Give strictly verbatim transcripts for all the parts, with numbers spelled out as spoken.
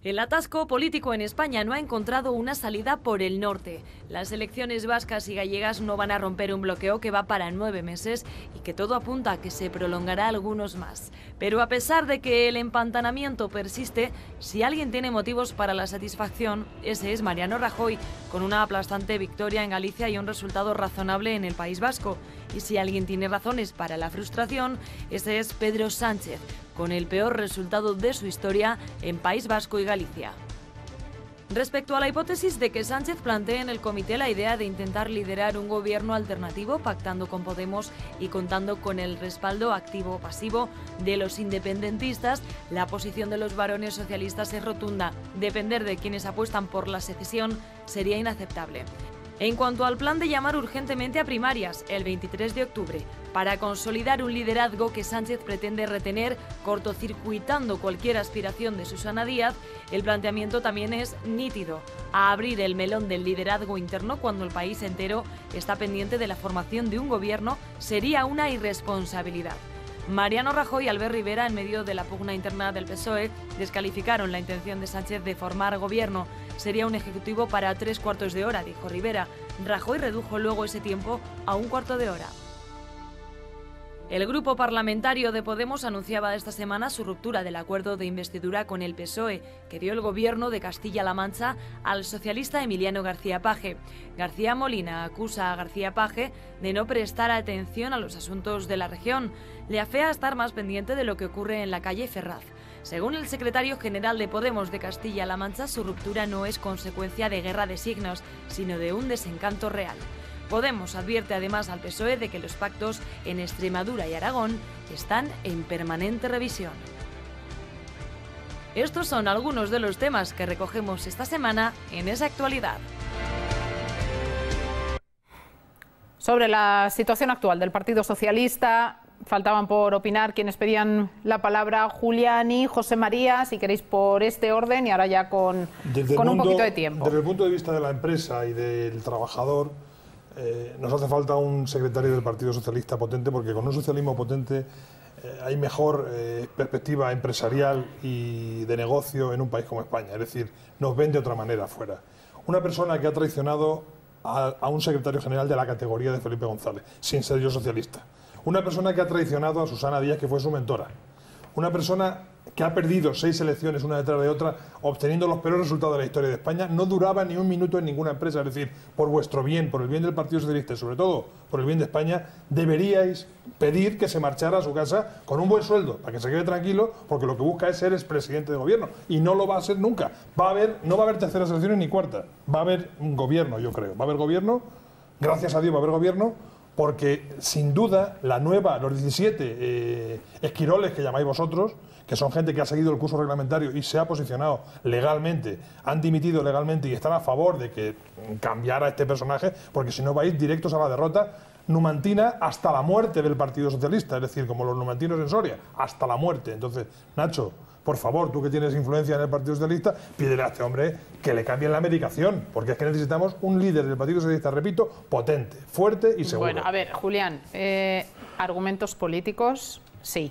El atasco político en España no ha encontrado una salida por el norte. Las elecciones vascas y gallegas no van a romper un bloqueo que va para nueve meses y que todo apunta a que se prolongará algunos más. Pero a pesar de que el empantanamiento persiste, si alguien tiene motivos para la satisfacción, ese es Mariano Rajoy, con una aplastante victoria en Galicia y un resultado razonable en el País Vasco. Y si alguien tiene razones para la frustración, ese es Pedro Sánchez, con el peor resultado de su historia en País Vasco y Galicia. Respecto a la hipótesis de que Sánchez plantee en el comité la idea de intentar liderar un gobierno alternativo pactando con Podemos y contando con el respaldo activo o pasivo de los independentistas, la posición de los varones socialistas es rotunda. Depender de quienes apuestan por la secesión sería inaceptable. En cuanto al plan de llamar urgentemente a primarias, el veintitrés de octubre, para consolidar un liderazgo que Sánchez pretende retener, cortocircuitando cualquier aspiración de Susana Díaz, el planteamiento también es nítido: a abrir el melón del liderazgo interno cuando el país entero está pendiente de la formación de un gobierno sería una irresponsabilidad. Mariano Rajoy y Albert Rivera, en medio de la pugna interna del P S O E, descalificaron la intención de Sánchez de formar gobierno. Sería un ejecutivo para tres cuartos de hora, dijo Rivera. Rajoy redujo luego ese tiempo a un cuarto de hora. El grupo parlamentario de Podemos anunciaba esta semana su ruptura del acuerdo de investidura con el P S O E, que dio el gobierno de Castilla-La Mancha al socialista Emiliano García Paje. García Molina acusa a García Paje de no prestar atención a los asuntos de la región. Le afea estar más pendiente de lo que ocurre en la calle Ferraz. Según el secretario general de Podemos de Castilla-La Mancha, su ruptura no es consecuencia de guerra de signos, sino de un desencanto real. Podemos advierte además al P S O E de que los pactos en Extremadura y Aragón están en permanente revisión. Estos son algunos de los temas que recogemos esta semana en Esa Actualidad. Sobre la situación actual del Partido Socialista, faltaban por opinar quienes pedían la palabra: Juliani, José María, si queréis por este orden, y ahora ya con, con un poquito de tiempo. Desde el punto de vista de la empresa y del trabajador, Eh, nos hace falta un secretario del Partido Socialista potente, porque con un socialismo potente eh, hay mejor eh, perspectiva empresarial y de negocio en un país como España. Es decir, nos ven de otra manera afuera. Una persona que ha traicionado a, a un secretario general de la categoría de Felipe González, sin ser yo socialista. Una persona que ha traicionado a Susana Díaz, que fue su mentora. Una persona que ha perdido seis elecciones una detrás de otra, obteniendo los peores resultados de la historia de España, no duraba ni un minuto en ninguna empresa. Es decir, por vuestro bien, por el bien del Partido Socialista y sobre todo por el bien de España, deberíais pedir que se marchara a su casa con un buen sueldo, para que se quede tranquilo, porque lo que busca es ser expresidente de gobierno, y no lo va a ser nunca. Va a haber, no va a haber terceras elecciones ni cuarta, va a haber un gobierno, yo creo. Va a haber gobierno, gracias a Dios va a haber gobierno, porque sin duda la nueva, los diecisiete eh, esquiroles que llamáis vosotros, que son gente que ha seguido el curso reglamentario y se ha posicionado legalmente, han dimitido legalmente y están a favor de que cambiara este personaje, porque si no vais directos a la derrota numantina hasta la muerte del Partido Socialista, es decir, como los numantinos en Soria, hasta la muerte. Entonces, Nacho, por favor, tú que tienes influencia en el Partido Socialista, pídele a este hombre que le cambien la medicación, porque es que necesitamos un líder del Partido Socialista, repito, potente, fuerte y seguro. Bueno, a ver, Julián, eh, argumentos políticos, sí.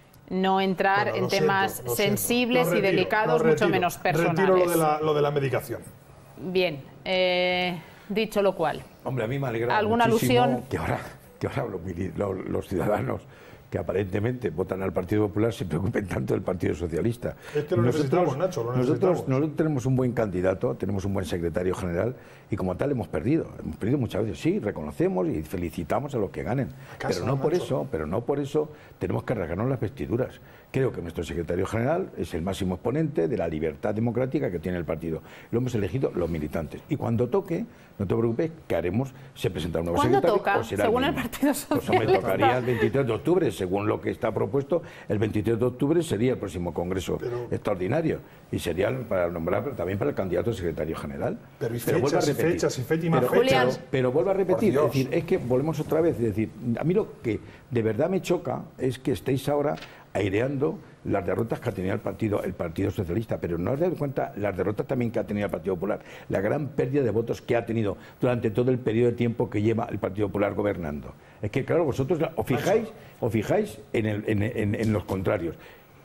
No entrar bueno, en siento, temas sensibles retiro, y delicados, retiro, mucho menos personales. Retiro lo de la, lo de la medicación. Bien, eh, dicho lo cual. Hombre, a mí me alegra ¿alguna muchísimo alusión? que ahora, que ahora los, los, los ciudadanos que aparentemente votan al Partido Popular se preocupen tanto del Partido Socialista. Es que lo nosotros, necesitamos, Nacho, lo nosotros, necesitamos. Nosotros tenemos un buen candidato, tenemos un buen secretario general y como tal hemos perdido. Hemos perdido muchas veces, sí, reconocemos y felicitamos a los que ganen. Casa, pero no por Nacho. eso, pero no por eso tenemos que rasgarnos las vestiduras. Creo que nuestro secretario general es el máximo exponente de la libertad democrática que tiene el partido. Lo hemos elegido los militantes. Y cuando toque, no te preocupes, que haremos, se presentará un nuevo secretario. ¿Cuándo toca? O será según el, el Partido Socialista. Pues me tocaría el veintitrés de octubre, según lo que está propuesto. El veintitrés de octubre sería el próximo Congreso pero, extraordinario. Y sería para nombrar, pero también para el candidato a secretario general. Pero y fechas, pero a repetir, y fechas, y fechas, y más pero, fechas. Pero, pero vuelvo a repetir, es decir, es que volvemos otra vez. Es decir, a mí lo que de verdad me choca es que estéis ahora aireando las derrotas que ha tenido el partido, el Partido Socialista, pero no os dais cuenta las derrotas también que ha tenido el Partido Popular, la gran pérdida de votos que ha tenido durante todo el periodo de tiempo que lleva el Partido Popular gobernando. Es que, claro, vosotros os fijáis, os fijáis en, el, en, en, en los contrarios.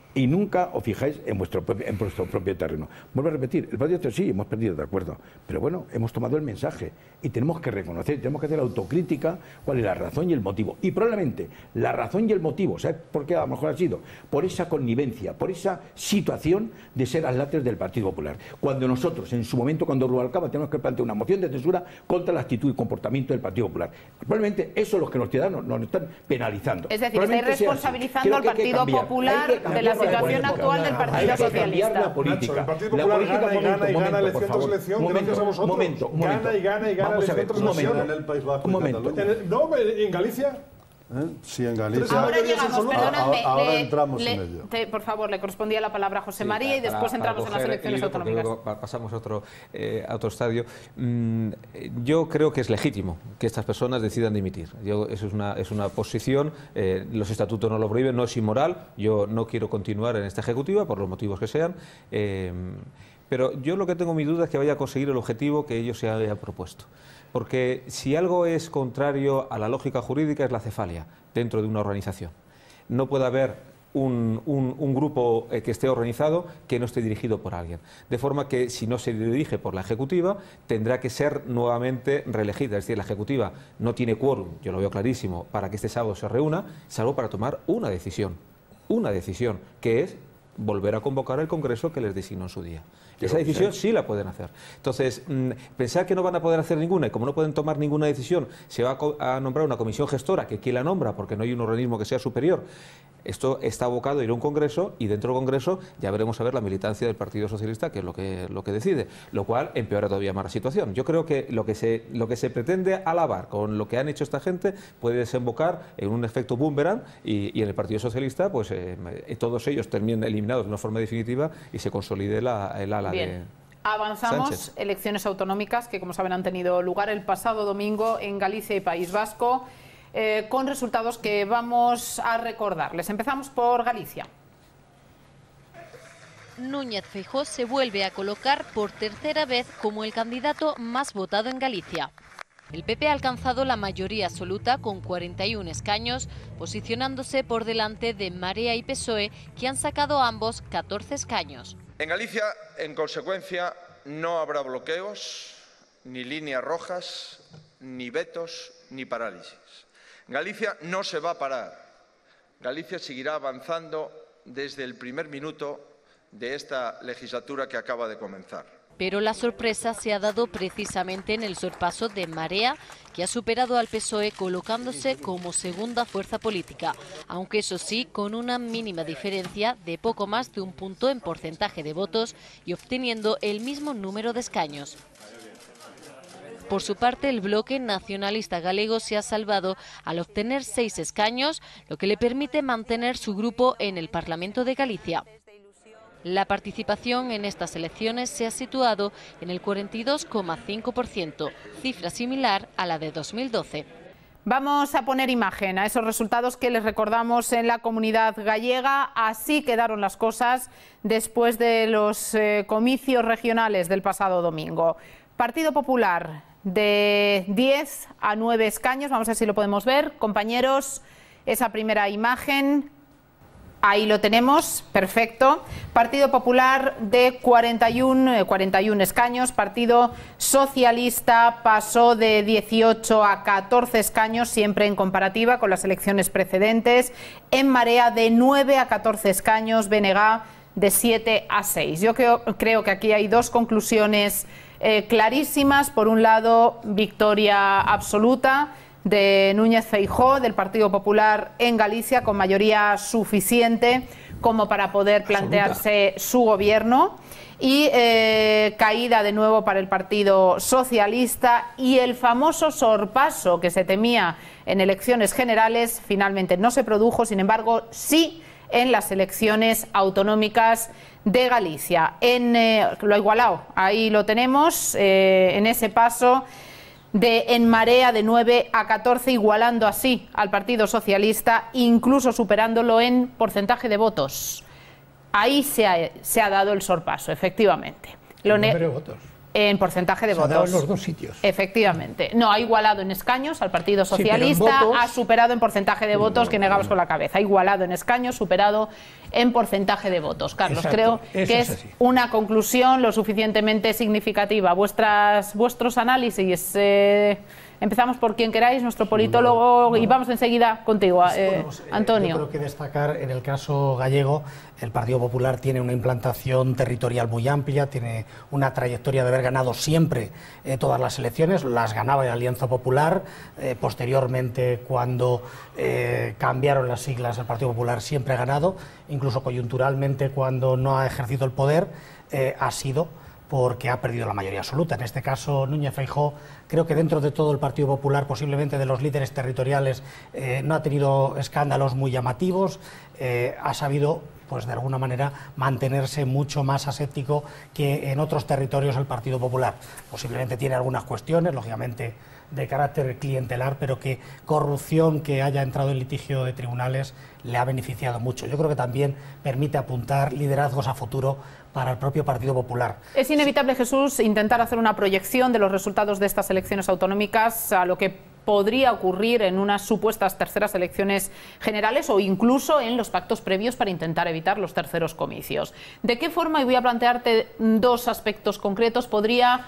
y nunca os fijáis en vuestro, propio, en vuestro propio terreno. Vuelvo a repetir, el Partido Socialista sí, hemos perdido, de acuerdo, pero bueno, hemos tomado el mensaje y tenemos que reconocer, tenemos que hacer autocrítica cuál es la razón y el motivo. Y probablemente la razón y el motivo, ¿sabes por qué a lo mejor ha sido? Por esa connivencia, por esa situación de ser atlates del Partido Popular. Cuando nosotros, en su momento, cuando Rubalcaba, tenemos que plantear una moción de censura contra la actitud y comportamiento del Partido Popular. Probablemente eso es lo que los ciudadanos nos están penalizando. Es decir, estáis responsabilizando al Partido Popular de la situación actual del Partido Socialista. La política. Nacho, el Partido Popular la política, gana y momento, gana y gana momento, elección tras elección gracias a vosotros. Momento, un momento. Gana y gana y gana Vamos a ver, elección un tras elección. momento. En el País Vasco Un y momento. Cataluña. En- No, en Galicia. ¿Eh? Sí, en Galicia. Ahora llegamos, perdóname. Ahora le- entramos le- en ello. te- por favor, le correspondía la palabra a José Sí, María y para- después para entramos en las coger el elecciones hilo, porque autonómicas. luego pa- pasamos a otro, eh, a otro estadio. Mm, yo creo que es legítimo que estas personas decidan dimitir. Yo, eso es una, es una posición, eh, los estatutos no lo prohíben, no es inmoral. Yo no quiero continuar en esta ejecutiva por los motivos que sean. eh, pero yo lo que tengo mi duda es que vaya a conseguir el objetivo que ellos se hayan propuesto. Porque si algo es contrario a la lógica jurídica es la cefalia dentro de una organización. No puede haber un, un, un grupo eh, que esté organizado que no esté dirigido por alguien. De forma que si no se dirige por la Ejecutiva, tendrá que ser nuevamente reelegida. Es decir, la Ejecutiva no tiene quórum, yo lo veo clarísimo, para que este sábado se reúna, salvo para tomar una decisión. Una decisión, que es volver a convocar el Congreso que les designó en su día. Esa decisión sí la pueden hacer. Entonces, mmm, pensar que no van a poder hacer ninguna, y como no pueden tomar ninguna decisión, se va a, a nombrar una comisión gestora, que quién la nombra, porque no hay un organismo que sea superior. Esto está abocado a ir a un Congreso, y dentro del Congreso ya veremos a ver la militancia del Partido Socialista, que es lo que, lo que decide, lo cual empeora todavía más la situación. Yo creo que lo que se, lo que se pretende alabar con lo que han hecho esta gente puede desembocar en un efecto boomerang, y, y en el Partido Socialista, pues eh, todos ellos terminen eliminados de una forma definitiva y se consolide la, el ala Bien. de Avanzamos, Sánchez. elecciones autonómicas que, como saben, han tenido lugar el pasado domingo en Galicia y País Vasco, eh, con resultados que vamos a recordarles. Empezamos por Galicia. Núñez Feijóo se vuelve a colocar por tercera vez como el candidato más votado en Galicia. El P P ha alcanzado la mayoría absoluta con cuarenta y un escaños, posicionándose por delante de Marea y P S O E, que han sacado ambos catorce escaños. En Galicia, en consecuencia, no habrá bloqueos, ni líneas rojas, ni vetos, ni parálisis. Galicia no se va a parar. Galicia seguirá avanzando desde el primer minuto de esta legislatura que acaba de comenzar. Pero la sorpresa se ha dado precisamente en el sorpaso de Marea, que ha superado al P S O E colocándose como segunda fuerza política, aunque eso sí, con una mínima diferencia de poco más de un punto en porcentaje de votos y obteniendo el mismo número de escaños. Por su parte, el bloque nacionalista galego se ha salvado al obtener seis escaños, lo que le permite mantener su grupo en el Parlamento de Galicia. La participación en estas elecciones se ha situado en el cuarenta y dos coma cinco por ciento, cifra similar a la de dos mil doce. Vamos a poner imagen a esos resultados que les recordamos en la Comunidad Gallega. Así quedaron las cosas después de los eh, comicios regionales del pasado domingo. Partido Popular de diez a nueve escaños, vamos a ver si lo podemos ver, compañeros, esa primera imagen. Ahí lo tenemos, perfecto. Partido Popular de cuarenta y uno escaños. Partido Socialista pasó de dieciocho a catorce escaños, siempre en comparativa con las elecciones precedentes. En Marea de nueve a catorce escaños, B N G de siete a seis. Yo creo, creo que aquí hay dos conclusiones eh, clarísimas. Por un lado, victoria absoluta de Núñez Feijóo, del Partido Popular en Galicia, con mayoría suficiente como para poder plantearse su gobierno, y eh, caída de nuevo para el Partido Socialista, y el famoso sorpaso que se temía en elecciones generales finalmente no se produjo, sin embargo sí en las elecciones autonómicas de Galicia. En eh, lo igualado, ahí lo tenemos, eh, en ese paso de En Marea de nueve a catorce, igualando así al Partido Socialista, incluso superándolo en porcentaje de votos. Ahí se ha, se ha dado el sorpaso, efectivamente. Lo ¿El número de votos? en porcentaje de Se ha votos. dado en los dos sitios. Efectivamente. No, ha igualado en escaños al Partido Socialista, sí, votos, ha superado en porcentaje de votos, que negamos con la cabeza. Ha igualado en escaños, superado en porcentaje de votos. Carlos, Exacto, creo que es, es una conclusión lo suficientemente significativa. Vuestras, vuestros análisis. Eh, empezamos por quien queráis, nuestro politólogo, y vamos enseguida contigo, eh, bueno, pues, eh, Antonio. Yo creo que destacar en el caso gallego, el Partido Popular tiene una implantación territorial muy amplia, tiene una trayectoria de haber ganado siempre eh, todas las elecciones, las ganaba en Alianza Popular, eh, posteriormente cuando eh, cambiaron las siglas el Partido Popular siempre ha ganado, incluso coyunturalmente cuando no ha ejercido el poder eh, ha sido porque ha perdido la mayoría absoluta. En este caso, Núñez Feijóo, creo que dentro de todo el Partido Popular, posiblemente de los líderes territoriales, eh, no ha tenido escándalos muy llamativos, eh, ha sabido, pues de alguna manera, mantenerse mucho más aséptico que en otros territorios el Partido Popular. Posiblemente tiene algunas cuestiones, lógicamente, de carácter clientelar, pero que corrupción que haya entrado en litigio de tribunales le ha beneficiado mucho. Yo creo que también permite apuntar liderazgos a futuro para el propio Partido Popular. Es inevitable, Jesús, intentar hacer una proyección de los resultados de estas elecciones autonómicas a lo que podría ocurrir en unas supuestas terceras elecciones generales o incluso en los pactos previos para intentar evitar los terceros comicios. ¿De qué forma, y voy a plantearte dos aspectos concretos, podría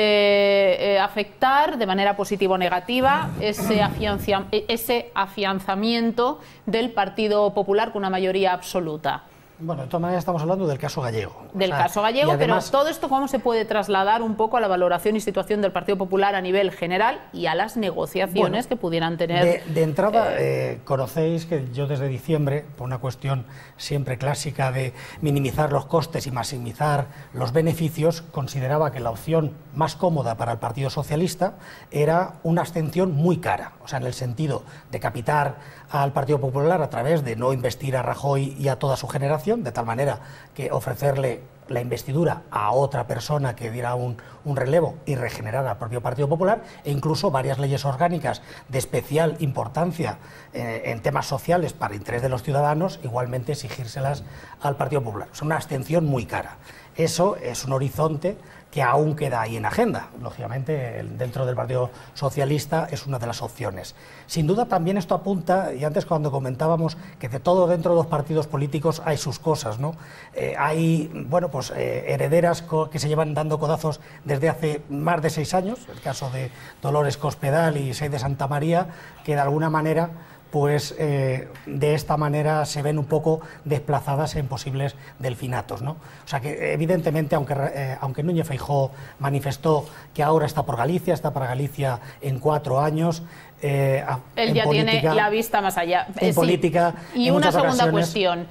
eh, eh, afectar de manera positiva o negativa ese, afianza, ese afianzamiento del Partido Popular con una mayoría absoluta? Bueno, de todas maneras estamos hablando del caso gallego. Del o sea, caso gallego, además, pero todo esto cómo se puede trasladar un poco a la valoración y situación del Partido Popular a nivel general y a las negociaciones bueno, que pudieran tener. De, de entrada, eh, eh, conocéis que yo desde diciembre, por una cuestión siempre clásica de minimizar los costes y maximizar los beneficios, consideraba que la opción más cómoda para el Partido Socialista era una abstención muy cara, o sea, en el sentido de capitar al Partido Popular a través de no investir a Rajoy y a toda su generación, de tal manera que ofrecerle la investidura a otra persona que diera un, un relevo y regenerar al propio Partido Popular, e incluso varias leyes orgánicas de especial importancia eh, en temas sociales para interés de los ciudadanos, igualmente exigírselas al Partido Popular. Es una abstención muy cara. Eso es un horizonte que aún queda ahí en agenda. Lógicamente, dentro del Partido Socialista es una de las opciones. Sin duda también esto apunta, y antes cuando comentábamos que de todo dentro de los partidos políticos hay sus cosas, ¿no? Eh, hay, bueno, pues eh, herederas que se llevan dando codazos desde hace más de seis años, el caso de Dolores Cospedal y Seis de Santa María, que de alguna manera pues eh, de esta manera se ven un poco desplazadas en posibles delfinatos, ¿no? O sea que evidentemente, aunque, eh, aunque Núñez Feijóo manifestó que ahora está por Galicia, está para Galicia en cuatro años, eh, él en ya política, tiene la vista más allá. En eh, sí. política, y en una segunda ocasiones, cuestión.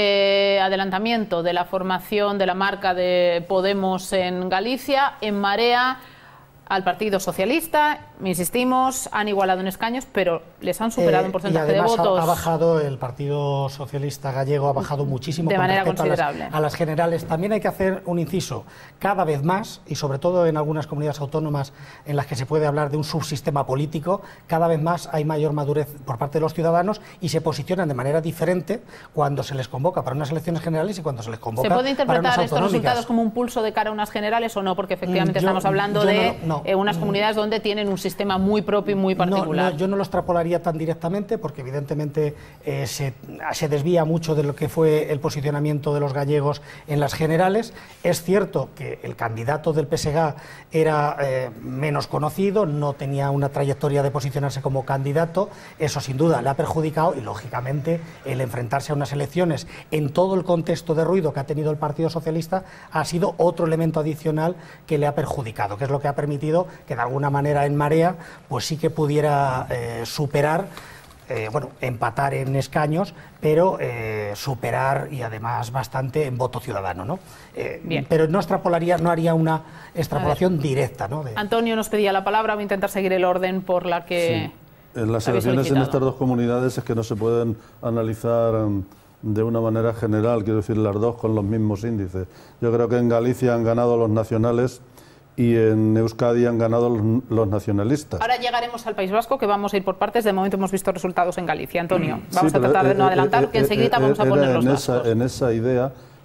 Eh, adelantamiento de la formación de la marca de Podemos en Galicia, en Marea. Al Partido Socialista, insistimos, han igualado en escaños, pero les han superado eh, en porcentaje y además de votos. Ha, ha bajado, el Partido Socialista gallego ha bajado muchísimo de con manera respecto considerable. A las, a las generales. También hay que hacer un inciso, cada vez más, y sobre todo en algunas comunidades autónomas en las que se puede hablar de un subsistema político, cada vez más hay mayor madurez por parte de los ciudadanos y se posicionan de manera diferente cuando se les convoca para unas elecciones generales y cuando se les convoca ¿Se puede para unas interpretar estos autonómicas. resultados como un pulso de cara a unas generales o no? Porque efectivamente Yo- estamos hablando yo no de lo- no. eh, unas comunidades donde tienen un sistema muy propio y muy particular. No, no, yo no lo extrapolaría tan directamente porque evidentemente eh, se, se desvía mucho de lo que fue el posicionamiento de los gallegos en las generales. Es cierto que el candidato del P S G era eh, menos conocido, no tenía una trayectoria de posicionarse como candidato, eso sin duda le ha perjudicado y lógicamente el enfrentarse a unas elecciones en todo el contexto de ruido que ha tenido el Partido Socialista ha sido otro elemento adicional que le ha perjudicado, que es lo que ha permitido que de alguna manera en Marea pues sí que pudiera eh, superar, eh, bueno, empatar en escaños, pero eh, superar y además bastante en voto ciudadano, ¿no? Eh, Bien. Pero no extrapolaría, no haría una extrapolación directa, ¿no? De... Antonio nos pedía la palabra, voy a intentar seguir el orden por la que... Sí. En las habéis elecciones en solicitado. estas dos comunidades es que no se pueden analizar um, de una manera general, quiero decir, las dos con los mismos índices. Yo creo que en Galicia han ganado los nacionales y en Euskadi han ganado los, los nacionalistas. Ahora llegaremos al País Vasco, que vamos a ir por partes. De momento hemos visto resultados en Galicia. Antonio, vamos Sí, a tratar pero, de no eh, adelantar, eh, porque eh, enseguida eh, vamos a era poner los en vascos. esa, en esa idea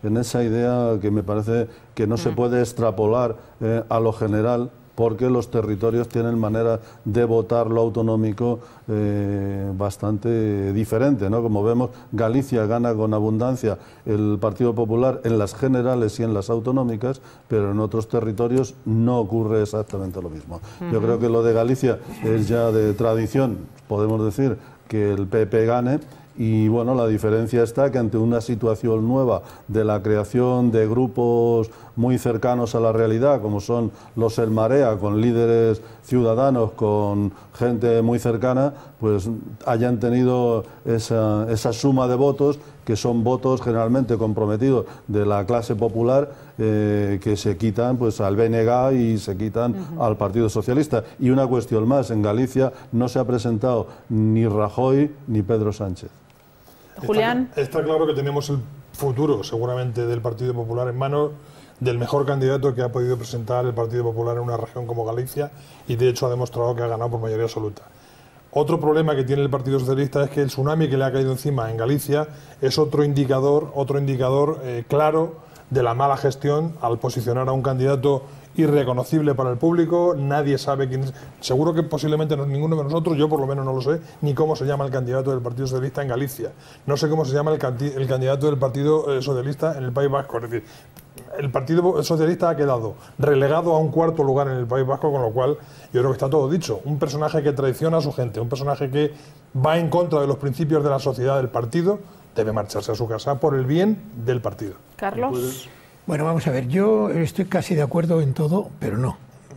en esa idea que me parece que no mm. se puede extrapolar eh, a lo general, porque los territorios tienen manera de votar lo autonómico eh, bastante diferente, ¿no? Como vemos, Galicia gana con abundancia el Partido Popular en las generales y en las autonómicas, pero en otros territorios no ocurre exactamente lo mismo. Uh-huh. Yo creo que lo de Galicia es ya de tradición, podemos decir, que el P P gane. Y bueno, la diferencia está que ante una situación nueva de la creación de grupos muy cercanos a la realidad, como son los El Marea, con líderes ciudadanos, con gente muy cercana, pues hayan tenido esa, esa suma de votos, que son votos generalmente comprometidos de la clase popular, eh, que se quitan pues al B N G y se quitan uh-huh. al Partido Socialista. Y una cuestión más, en Galicia no se ha presentado ni Rajoy ni Pedro Sánchez. Julián. Está, está claro que tenemos el futuro, seguramente, del Partido Popular en manos del mejor candidato que ha podido presentar el Partido Popular en una región como Galicia, y de hecho ha demostrado que ha ganado por mayoría absoluta. Otro problema que tiene el Partido Socialista es que el tsunami que le ha caído encima en Galicia es otro indicador, otro indicador eh, claro de la mala gestión al posicionar a un candidato irreconocible para el público. Nadie sabe quién es. Seguro que posiblemente no, ninguno de nosotros, yo por lo menos no lo sé, ni cómo se llama el candidato del Partido Socialista en Galicia. No sé cómo se llama el, canti- el candidato del Partido eh, Socialista en el País Vasco. Es decir, el Partido Socialista ha quedado relegado a un cuarto lugar en el País Vasco, con lo cual yo creo que está todo dicho. Un personaje que traiciona a su gente, un personaje que va en contra de los principios de la sociedad del partido, debe marcharse a su casa por el bien del partido. Carlos. Bueno, vamos a ver, yo estoy casi de acuerdo en todo, pero no.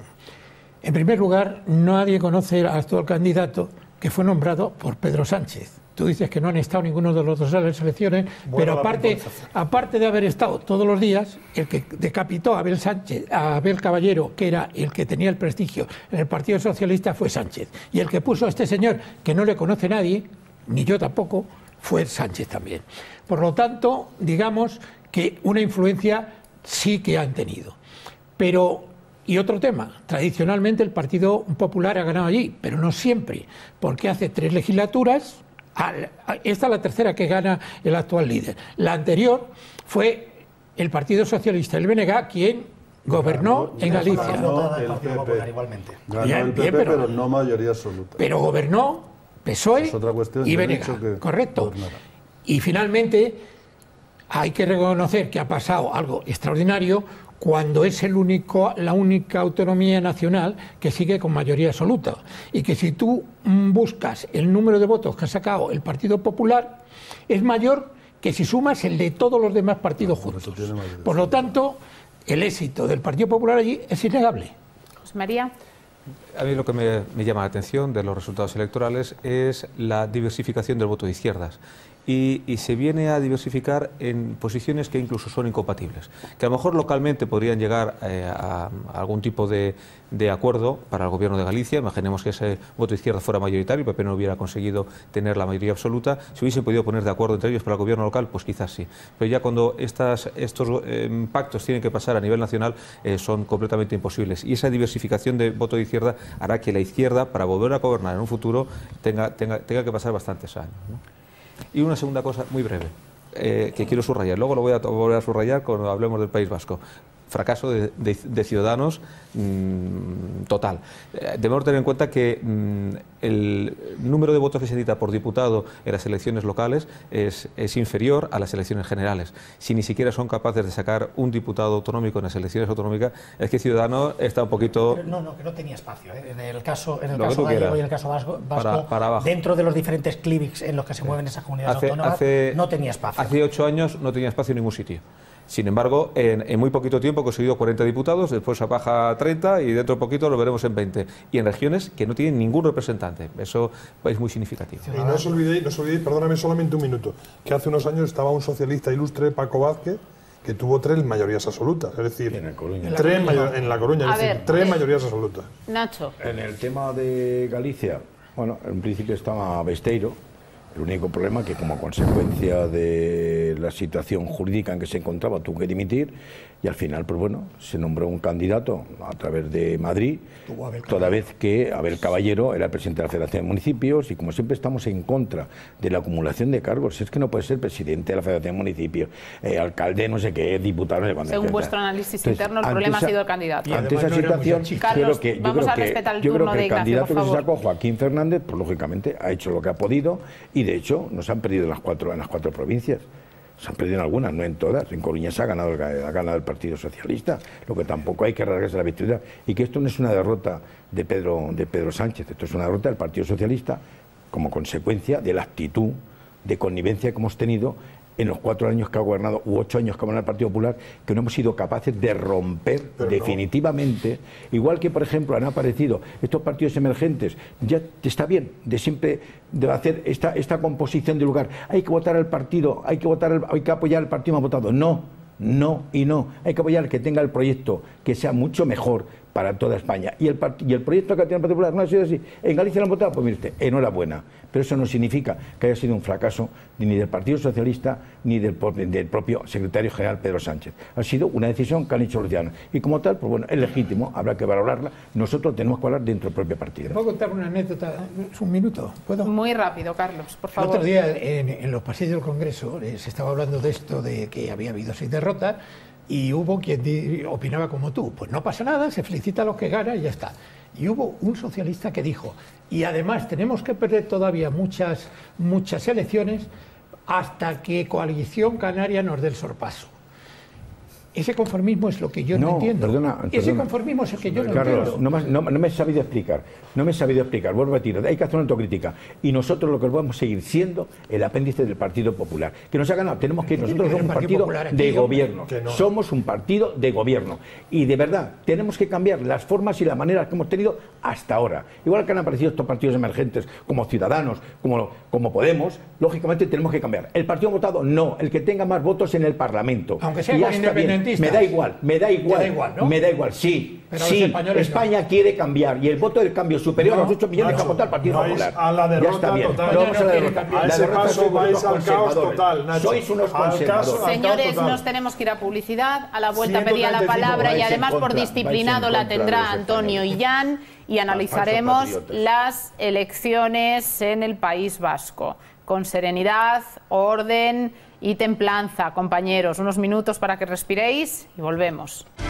En primer lugar, nadie conoce al actual candidato que fue nombrado por Pedro Sánchez. Tú dices que no han estado ninguno de los dos en las elecciones, bueno, pero aparte, aparte de haber estado todos los días, el que decapitó a Abel Sánchez, a Abel Caballero, que era el que tenía el prestigio en el Partido Socialista, fue Sánchez. Y el que puso a este señor, que no le conoce nadie, ni yo tampoco, fue Sánchez también. Por lo tanto, digamos que una influencia sí que han tenido. Pero, y otro tema, tradicionalmente el Partido Popular ha ganado allí, pero no siempre, porque hace tres legislaturas, esta es la tercera que gana el actual líder. La anterior fue el Partido Socialista, el B N G, quien gobernó en Galicia. Ganó el P P, igualmente. Ganó el P P, pero, pero no mayoría absoluta. Pero gobernó P S O E y B N G, correcto. Gobernara. Y finalmente hay que reconocer que ha pasado algo extraordinario cuando es el único, la única autonomía nacional que sigue con mayoría absoluta. Y que si tú buscas el número de votos que ha sacado el Partido Popular, es mayor que si sumas el de todos los demás partidos juntos. Por lo tanto, el éxito del Partido Popular allí es innegable. José María. A mí lo que me, me llama la atención de los resultados electorales es la diversificación del voto de izquierdas. Y, y se viene a diversificar en posiciones que incluso son incompatibles, que a lo mejor localmente podrían llegar eh, a, a algún tipo de, de acuerdo para el gobierno de Galicia. Imaginemos que ese voto de izquierda fuera mayoritario, el P P no hubiera conseguido tener la mayoría absoluta. Si hubiesen podido poner de acuerdo entre ellos para el gobierno local, pues quizás sí. Pero ya cuando estas, estos eh, pactos tienen que pasar a nivel nacional, eh, son completamente imposibles. Y esa diversificación de voto de izquierda hará que la izquierda, para volver a gobernar en un futuro, tenga, tenga, tenga que pasar bastantes años, ¿no? Y una segunda cosa muy breve, eh, que quiero subrayar, luego lo voy a volver a subrayar cuando hablemos del País Vasco. Fracaso de, de, de Ciudadanos mmm, total. Eh, debemos tener en cuenta que mmm, el número de votos que se necesita por diputado en las elecciones locales es, es inferior a las elecciones generales. Si ni siquiera son capaces de sacar un diputado autonómico en las elecciones autonómicas, es que Ciudadanos está un poquito... Pero no, no, que no tenía espacio. ¿eh? En el caso, en el caso gallego y en el caso vasco, vasco para, para dentro de los diferentes clínicos en los que se mueven esas comunidades hace, autónomas, hace, no tenía espacio. Hace ocho años no tenía espacio en ningún sitio. Sin embargo, en, en muy poquito tiempo ha conseguido cuarenta diputados, después se baja a treinta y dentro de poquito lo veremos en veinte. Y en regiones que no tienen ningún representante. Eso es muy significativo. Y no os olvidéis, no os olvidéis, perdóname solamente un minuto, que hace unos años estaba un socialista ilustre, Paco Vázquez, que tuvo tres mayorías absolutas. Es decir, en, el Coruña. Tres mayor, en La Coruña, es decir, ver, tres eh, mayorías absolutas. Nacho. En el tema de Galicia, bueno, en principio estaba Besteiro, El único problema es que como consecuencia de la situación jurídica en que se encontraba tuvo que dimitir y al final, pues bueno, se nombró un candidato a través de Madrid, toda vez que Abel Caballero era el presidente de la Federación de Municipios y como siempre estamos en contra de la acumulación de cargos, es que no puede ser presidente de la Federación de Municipios, eh, alcalde no sé qué, diputado no sé cuándo. Según vuestro análisis Entonces, interno, el problema esa, ha sido el candidato. Ante esa situación, Carlos, que, yo vamos creo a que, respetar el yo turno creo que de el Ignacio, candidato por que se favor. sacó, Joaquín Fernández, pues lógicamente ha hecho lo que ha podido y de hecho nos han perdido en las cuatro, en las cuatro provincias. Se han perdido en algunas, no en todas. En Coruña se ha ganado, el, ha ganado el Partido Socialista, lo que tampoco hay que rasgarse la vestidura. Y que esto no es una derrota de Pedro, de Pedro Sánchez, esto es una derrota del Partido Socialista como consecuencia de la actitud de connivencia que hemos tenido en los cuatro años que ha gobernado, u ocho años que ha gobernado el Partido Popular, que no hemos sido capaces de romper Pero definitivamente, no. igual que, por ejemplo, han aparecido estos partidos emergentes, ya está bien de siempre de hacer esta, esta composición de lugar, hay que votar al partido, hay que votar, al, hay que apoyar al partido más votado, no, no y no, hay que apoyar al que tenga el proyecto, que sea mucho mejor para toda España. Y el, y el proyecto que ha tenido el Partido Popular no ha sido así. ¿En Galicia lo han votado? Pues mire usted, enhorabuena. Pero eso no significa que haya sido un fracaso ni del Partido Socialista ni del, del propio secretario general Pedro Sánchez. Ha sido una decisión que han hecho los ciudadanos. Y como tal, pues bueno, es legítimo, habrá que valorarla. Nosotros tenemos que hablar dentro del propio partido. ¿Puedo contar una anécdota? Un minuto, ¿puedo? Muy rápido, Carlos, por favor. El otro día en, en los pasillos del Congreso eh, se estaba hablando de esto, de que había habido seis derrotas. Y hubo quien di, opinaba como tú, pues no pasa nada, se felicita a los que ganan y ya está. Y hubo un socialista que dijo, y además tenemos que perder todavía muchas, muchas elecciones hasta que Coalición Canaria nos dé el sorpaso. Ese conformismo es lo que yo no, no entiendo. Perdona, Ese perdona. conformismo es el que yo no Carlos, entiendo. No me, no, no me he sabido explicar. No me he sabido explicar. Vuelvo a decir, hay que hacer una autocrítica. Y nosotros lo que vamos a seguir siendo el apéndice del Partido Popular. Que nos ha ganado. Tenemos que ir. Nosotros somos un partido de gobierno. Somos un partido de gobierno. Y de verdad, tenemos que cambiar las formas y las maneras que hemos tenido hasta ahora. Igual que han aparecido estos partidos emergentes como Ciudadanos, como, como Podemos, lógicamente tenemos que cambiar. El partido votado, no. El que tenga más votos en el Parlamento. Aunque sea con independentistas. Me da igual, me da igual, da igual ¿no? me da igual, sí, Pero sí, España no. quiere cambiar y el voto del cambio superior no, a los ocho millones que ha votado el Partido Popular. A la derrota ya está bien, total. no vamos a la derrota. A ese paso vais al caos total, Nacho. Sois unos conservadores. Señores, nos tenemos que ir a publicidad. A la vuelta pedía la palabra y además por disciplinado la tendrá Antonio Illán y analizaremos las elecciones en el País Vasco. Con serenidad, orden y templanza, compañeros. Unos minutos para que respiréis y volvemos.